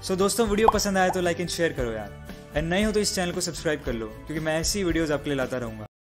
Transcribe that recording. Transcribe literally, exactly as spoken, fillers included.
सो दोस्तों वीडियो पसंद आया तो लाइक एंड शेयर करो यार, एंड नए हो तो इस चैनल को सब्सक्राइब कर लो क्योंकि मैं ऐसी वीडियोस आपके लिए लाता रहूँगा।